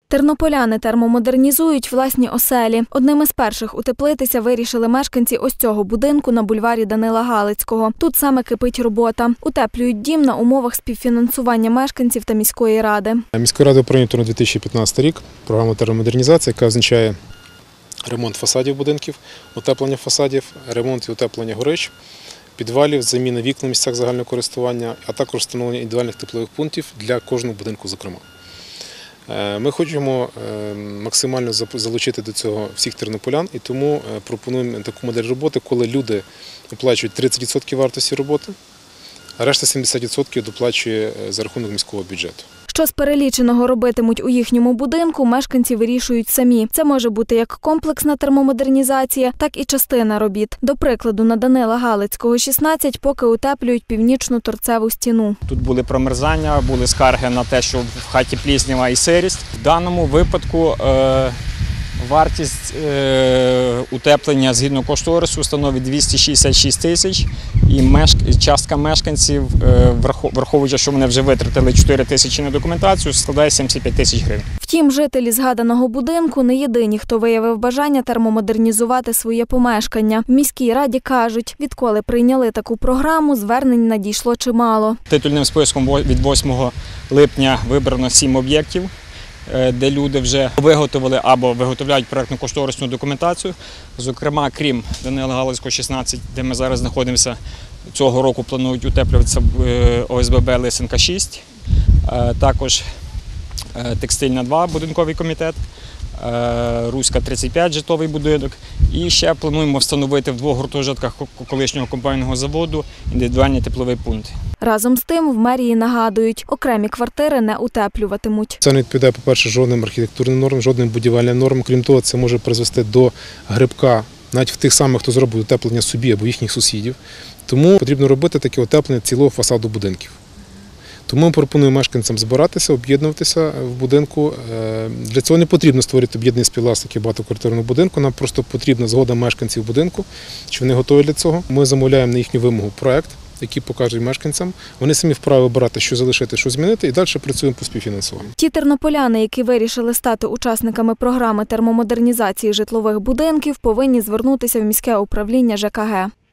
Тернополяни термомодернізують власні оселі. Одним із перших утеплитися вирішили мешканці ось цього будинку на бульварі Данила Галицького. Тут саме кипить робота. Утеплюють дім на умовах співфінансування мешканців та міської ради. Міською радою прийнято на 2015 рік програму термомодернізації, яка означає ремонт фасадів будинків, утеплення фасадів, ремонт і утеплення горищ, підвалів, заміна вікон в місцях загального користування, а також встановлення індивідуальних теплових пунктів для кожного будинку зокрема. Ми хочемо максимально залучити до цього всіх тернополян і тому пропонуємо таку модель роботи, коли люди оплачують 30% вартості роботи, а решта 70% доплачує за рахунок міського бюджету. Що з переліченого робитимуть у їхньому будинку, мешканці вирішують самі. Це може бути як комплексна термомодернізація, так і частина робіт. До прикладу, на Данила Галицького, 16, поки утеплюють північну торцеву стіну. Тут були промерзання, були скарги на те, що в хаті пліснява і сирість. В даному випадку вартість утеплення згідно кошторису становить 266 тисяч, і частка мешканців, враховуючи, що вони вже витратили 4 тисячі на документацію, складає 75 тисяч гривень. Втім, жителі згаданого будинку не єдині, хто виявив бажання термомодернізувати своє помешкання. В міській раді кажуть, відколи прийняли таку програму, звернень надійшло чимало. Титульним списком від 8 липня вибрано 7 об'єктів, де люди вже виготовили або виготовляють проєктно-кошторисну документацію. Зокрема, крім Данила Галицького, 16, де ми зараз знаходимося, цього року планують утеплюватися ОСББ Лисенка 6, також Текстильна 2 будинковий комітет, Руська 35 житловий будинок. І ще плануємо встановити в 2 гуртожитках колишнього комбайнного заводу індивідуальні теплові пункти. Разом з тим, в мерії нагадують, окремі квартири не утеплюватимуть. Це не відповідає, по-перше, жодним архітектурним нормам, жодним будівельним нормам. Крім того, це може призвести до грибка навіть в тих самих, хто зробить утеплення собі або їхніх сусідів. Тому потрібно робити таке утеплення цілого фасаду будинків. Тому ми пропонуємо мешканцям збиратися, об'єднуватися в будинку. Для цього не потрібно створити об'єднані співвласників багатоквартирного будинку, нам просто потрібна згода мешканців будинку, чи вони готові для цього. Ми замовляємо на їхню вимогу проект, який покажуть мешканцям. Вони самі вправі обирати, що залишити, що змінити, і далі працюємо по співфінансуванню. Ті тернополяни, які вирішили стати учасниками програми термомодернізації житлових будинків, повинні звернутися в міське управління ЖКГ.